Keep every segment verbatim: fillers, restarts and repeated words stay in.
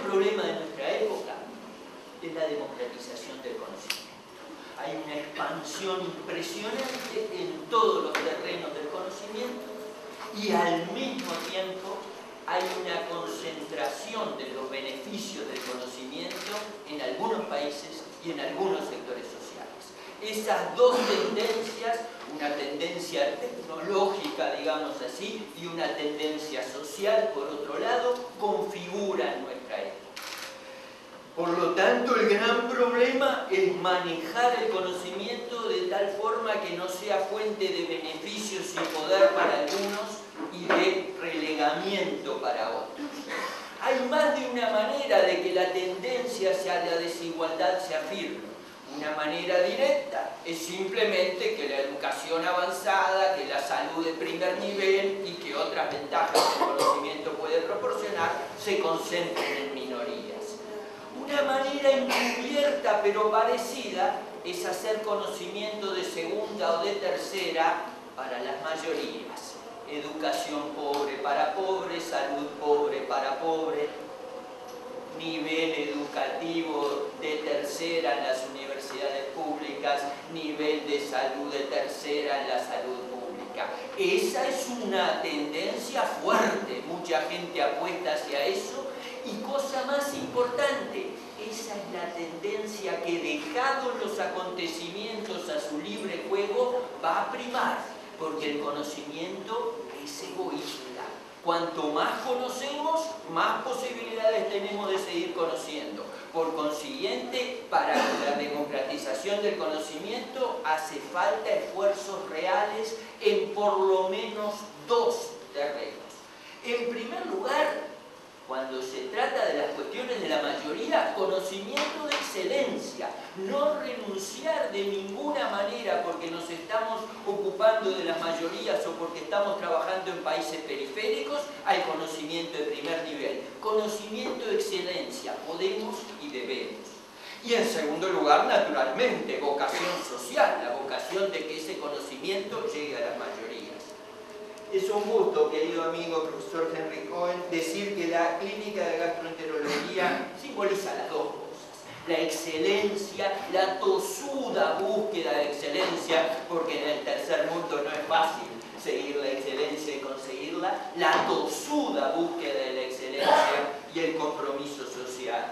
problema de nuestra época es la democratización del conocimiento. Hay una expansión impresionante en todos los terrenos del conocimiento y al mismo tiempo hay una concentración de los beneficios del conocimiento en algunos países y en algunos sectores sociales. Esas dos tendencias, una tendencia tecnológica, digamos así, y una tendencia social, por otro lado, configuran nuestra época. Por lo tanto, el gran problema es manejar el conocimiento de tal forma que no sea fuente de beneficios y poder para algunos y de relegamiento para otros. Hay más de una manera de que la tendencia hacia la desigualdad se afirme. Una manera directa es simplemente que la educación avanzada, que la salud de primer nivel y que otras ventajas que el conocimiento puede proporcionar se concentren en minorías. Una manera encubierta pero parecida es hacer conocimiento de segunda o de tercera para las mayorías. Educación pobre para pobres, salud pobre para pobres, nivel educativo de tercera en las universidades públicas, nivel de salud de tercera en la salud pública. Esa es una tendencia fuerte, mucha gente apuesta hacia eso. Y cosa más importante, esa es la tendencia que, dejados los acontecimientos a su libre juego, va a primar, porque el conocimiento es egoísta. Cuanto más conocemos, más posibilidades tenemos de seguir conociendo. Por consiguiente, para la democratización del conocimiento hace falta esfuerzos reales en por lo menos dos terrenos. En primer lugar, cuando se trata de las cuestiones de la mayoría, conocimiento de excelencia, no renunciar de ninguna manera porque nos estamos ocupando de las mayorías o porque estamos trabajando en países periféricos, al conocimiento de primer nivel. Conocimiento de excelencia, podemos y debemos. Y en segundo lugar, naturalmente, vocación social, la vocación de que ese conocimiento llegue a las mayorías. Es un gusto, querido amigo profesor Henry Cohen, decir que la clínica de gastroenterología simboliza las dos cosas. La excelencia, la tosuda búsqueda de excelencia, porque en el tercer mundo no es fácil seguir la excelencia y conseguirla, la tosuda búsqueda de la excelencia y el compromiso social.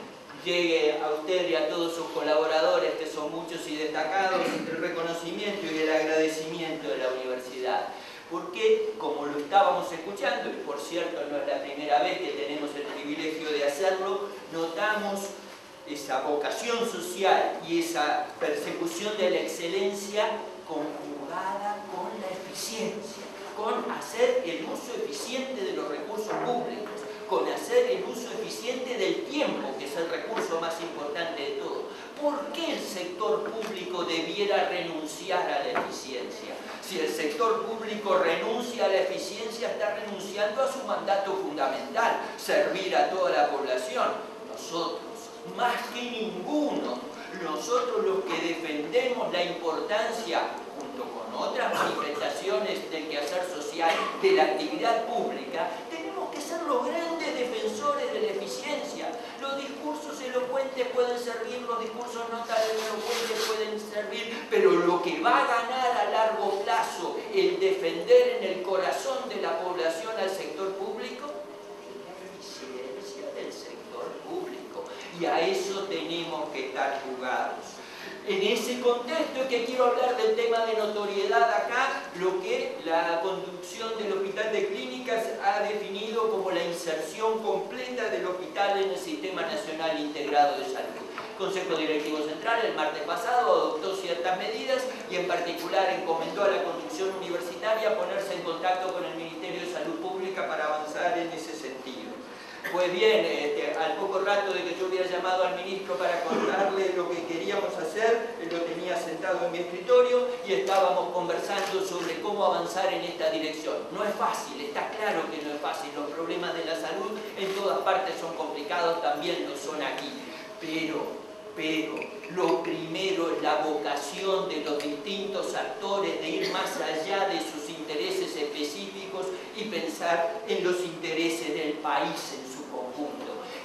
Llegue a usted y a todos sus colaboradores, que son muchos y destacados, el reconocimiento y el agradecimiento de la universidad. Porque, como lo estábamos escuchando, y por cierto no es la primera vez que tenemos el privilegio de hacerlo, notamos esa vocación social y esa persecución de la excelencia conjugada con la eficiencia, con hacer el uso eficiente de los recursos públicos, con hacer el uso eficiente del tiempo, que es el recurso más importante de todo. ¿Por qué el sector público debiera renunciar a la eficiencia? Si el sector público renuncia a la eficiencia, está renunciando a su mandato fundamental, servir a toda la población. Nosotros, más que ninguno, nosotros los que defendemos la importancia, junto con otras manifestaciones del quehacer social, de la actividad pública, tenemos que ser los grandes defensores de la eficiencia. Los discursos elocuentes pueden servir, los discursos no tan elocuentes pueden servir, pero lo que va a ganar a largo plazo el defender en el corazón de la población al sector público es la eficiencia del sector público. Y a eso tenemos que estar jugados. En ese contexto es que quiero hablar del tema de notoriedad acá, lo que la conducción del Hospital de Clínicas ha definido como la inserción completa del hospital en el Sistema Nacional Integrado de Salud. El Consejo Directivo Central el martes pasado adoptó ciertas medidas y en particular encomendó a la conducción universitaria ponerse en contacto con el Ministerio de Salud Pública para avanzar en ese sentido. Pues bien, este, al poco rato de que yo hubiera llamado al ministro para contarle lo que queríamos hacer, él lo tenía sentado en mi escritorio y estábamos conversando sobre cómo avanzar en esta dirección. No es fácil, está claro que no es fácil. Los problemas de la salud en todas partes son complicados, también lo son aquí. Pero, pero, lo primero es la vocación de los distintos actores de ir más allá de sus intereses específicos y pensar en los intereses del país en su conjunto.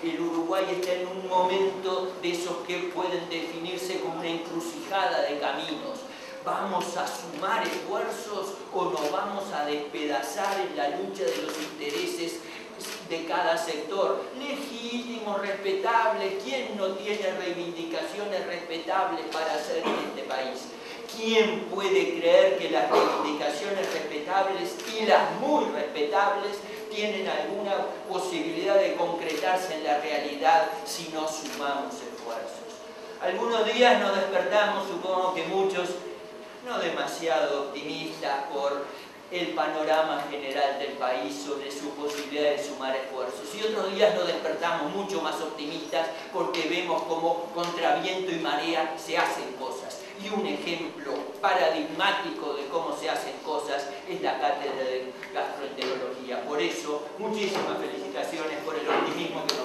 el Uruguay está en un momento de esos que pueden definirse como una encrucijada de caminos. ¿Vamos a sumar esfuerzos o nos vamos a despedazar en la lucha de los intereses de cada sector? Legítimos, respetables. ¿Quién no tiene reivindicaciones respetables para hacer en este país? ¿Quién puede creer que las reivindicaciones respetables y las muy respetables tienen alguna posibilidad de concretarse en la realidad si no sumamos esfuerzos? Algunos días nos despertamos, supongo que muchos, no demasiado optimistas por el panorama general del país sobre su posibilidad de sumar esfuerzos. Y otros días nos despertamos mucho más optimistas porque vemos cómo contra viento y marea se hacen cosas. Y un ejemplo paradigmático de cómo se hacen cosas es la cátedra de gastroenterología. Por eso, muchísimas felicitaciones por el optimismo que nos